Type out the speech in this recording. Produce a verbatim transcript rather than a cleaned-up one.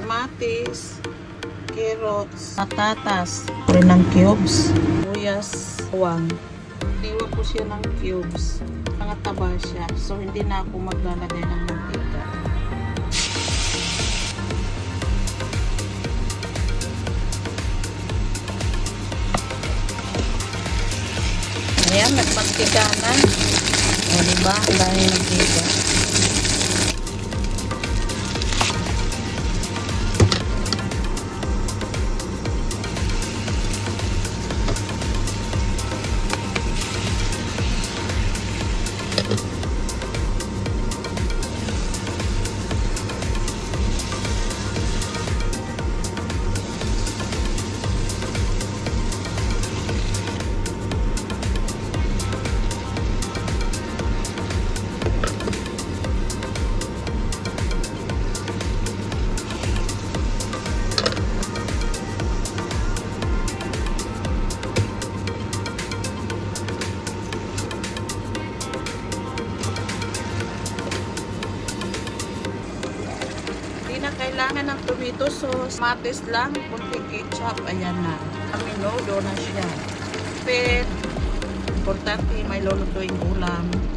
kamatis, carrots, patatas, rin ng cubes, sibuyas, bawang. Iwan ko siya ng cubes. Mga taba siya. So, hindi na ako maglalagay ng mantika. Ayan, nagmantika na. O, diba? Dahil nagtiga. Na kailangan ng tomato sauce, matis lang, kunting ketchup, ayan na. Aminodo na siya. Pero, importante may lulutuing ulam.